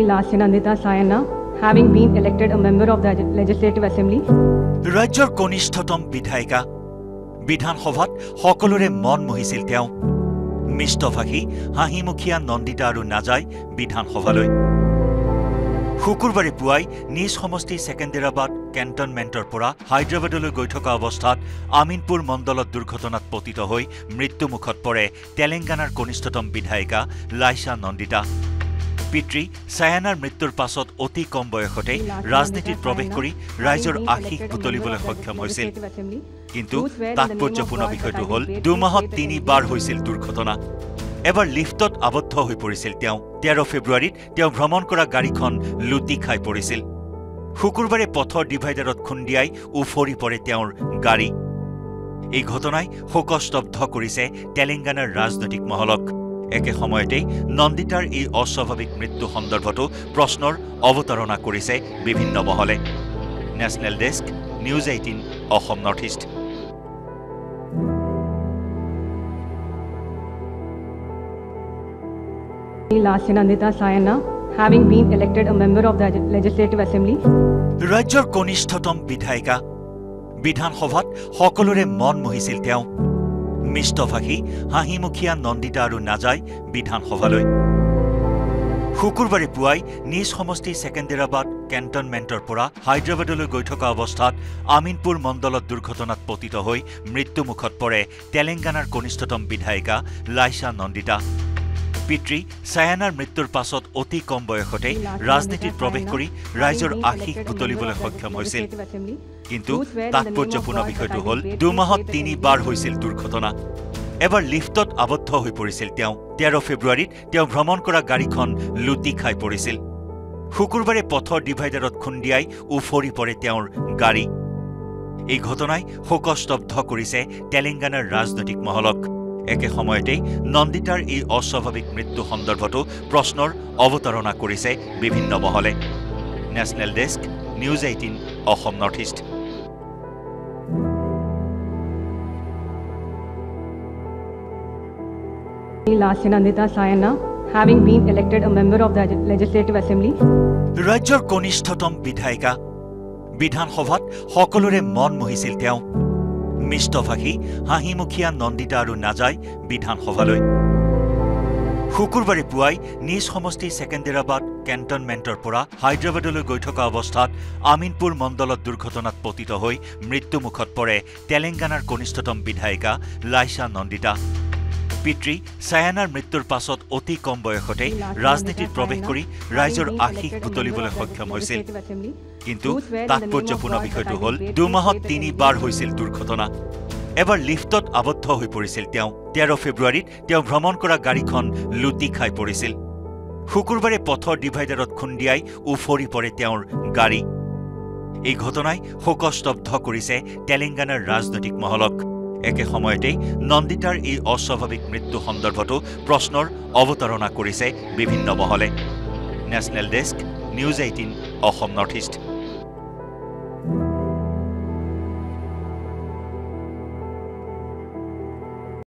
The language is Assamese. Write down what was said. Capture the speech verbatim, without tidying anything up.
Nandita Sayana, having been elected a member of the Legislative Assembly. ৰাজ্যৰ কনিষ্ঠতম বিধায়িকা বিধানসভাত সকলোৰে মন মোহিছিল তেওঁ মিষ্টভাষী হাঁহিমুখীয়া নন্দিতা আৰু নাযায় বিধানসভালৈ শুকুৰবাৰে পুৱাই নিজ সমষ্টি সেকেন্দ্ৰাবাদ কেন্টনমেন্টৰ পৰা হায়দৰাবাদলৈ গৈ থকা অৱস্থাত আমিনপুৰ মণ্ডলত দুৰ্ঘটনাত পতিত হৈ মৃত্যুমুখত পৰে তেলেংগানাৰ কনিষ্ঠতম বিধায়িকা লাইছা নন্দিতা পিতৃ সায়ানাৰ মৃত্যুৰ পাছত অতি কম বয়সতে ৰাজনীতিত প্ৰৱেশ কৰি ৰাইজৰ আশীষ বুটলিবলৈ সক্ষম হৈছিল কিন্তু তাৎপৰ্যপূৰ্ণ বিষয়টো হ'ল দুমাহত তিনিবাৰ হৈছিল দুৰ্ঘটনা এবাৰ লিফটত আবদ্ধ হৈ পৰিছিল তেওঁ তেৰ ফেব্ৰুৱাৰীত তেওঁ ভ্ৰমণ কৰা গাড়ীখন লুটি খাই পৰিছিল শুকুৰবাৰে পথৰ ডিভাইডাৰত খুন্দিয়াই উফৰি পৰে তেওঁৰ গাড়ী এই ঘটনাই শোকস্তব্ধ কৰিছে তেলেংগানাৰ ৰাজনৈতিক মহলক একে সময়তে নন্দিতাৰ এই অস্বাভাৱিক মৃত্যু সন্দৰ্ভতো প্ৰশ্নৰ অৱতাৰণা কৰিছে বিভিন্ন মহলে national desk news eighteen Assam north east Nandita Sayana, having been elected a member of the Legislative Assembly. ৰাজ্যৰ কনিষ্ঠতম বিধায়িকা বিধানসভাত সকলোৰে মন মোহিছিল তেওঁ মিষ্টভাষী হাঁহিমুখীয়া নন্দিতা আৰু নাযায় বিধানসভালৈ শুকুৰবাৰে পুৱাই নিজ সমষ্টি সেকেন্দ্ৰাবাদ কেন্টনমেন্টৰ পৰা হায়দৰাবাদলৈ গৈ থকা অৱস্থাত আমিনপুৰ মণ্ডলত দুৰ্ঘটনাত পতিত হৈ মৃত্যুমুখত পৰে তেলেংগানাৰ কনিষ্ঠতম বিধায়িকা লাইছা নন্দিতা পিতৃ সায়ানাৰ মৃত্যুৰ পাছত অতি কম বয়সতে ৰাজনীতিত প্ৰৱেশ কৰি ৰাইজৰ আশীষ বুটলিবলৈ সক্ষম হৈছিল কিন্তু তাৎপৰ্যপূৰ্ণ বিষয়টো হ'ল দুমাহত তিনিবাৰ হৈছিল দুৰ্ঘটনা এবাৰ লিফটত আবদ্ধ হৈ পৰিছিল তেওঁ তেৰ ফেব্ৰুৱাৰীত তেওঁ ভ্ৰমণ কৰা গাড়ীখন লুটি খাই পৰিছিল শুকুৰবাৰে পথৰ ডিভাইডাৰত খুন্দিয়াই উফৰি পৰে তেওঁৰ গাড়ী এই ঘটনাই শোকস্তব্ধ কৰিছে তেলেংগানাৰ ৰাজনৈতিক মহলক একে সময়তে নন্দিতাৰ এই অস্বাভাৱিক মৃত্যু সন্দৰ্ভতো প্ৰশ্নৰ অৱতাৰণা কৰিছে বিভিন্ন মহলে national desk news eighteen Assam north east Nandita Sayana, having been elected a member of the Legislative Assembly. ৰাজ্যৰ কনিষ্ঠতম বিধায়িকা বিধানসভাত সকলোৰে মন মোহিছিল তেওঁ মিষ্টভাষী হাঁহিমুখীয়া নন্দিতা আৰু নাযায় বিধানসভালৈ শুকুৰবাৰে পুৱাই নিজ সমষ্টি সেকেন্দ্ৰাবাদ কেন্টনমেন্টৰ পৰা হায়দৰাবাদলৈ গৈ থকা অৱস্থাত আমিনপুৰ মণ্ডলত দুৰ্ঘটনাত পতিত হৈ মৃত্যুমুখত পৰে তেলেংগানাৰ কনিষ্ঠতম বিধায়িকা লাইছা নন্দিতা পিতৃ সায়ানাৰ মৃত্যুৰ পাছত অতি কম বয়সতে ৰাজনীতিত প্ৰৱেশ কৰি ৰাইজৰ আশীষ বুটলিবলৈ সক্ষম হৈছিল কিন্তু তাৎপৰ্যপূৰ্ণ বিষয়টো হ'ল দুমাহত তিনিবাৰ হৈছিল দুৰ্ঘটনা এবাৰ লিফটত আবদ্ধ হৈ পৰিছিল তেওঁ তেৰ ফেব্ৰুৱাৰীত তেওঁ ভ্ৰমণ কৰা গাড়ীখন লুটি খাই পৰিছিল শুকুৰবাৰে পথৰ ডিভাইডাৰত খুন্দিয়াই উফৰি পৰে তেওঁৰ গাড়ী এই ঘটনাই শোকস্তব্ধ কৰিছে তেলেংগানাৰ ৰাজনৈতিক মহলক একে সময়তে নন্দিতাৰ এই অস্বাভাৱিক মৃত্যু সন্দৰ্ভতো প্ৰশ্নৰ অৱতাৰণা কৰিছে বিভিন্ন মহলে national desk news eighteen Assam north east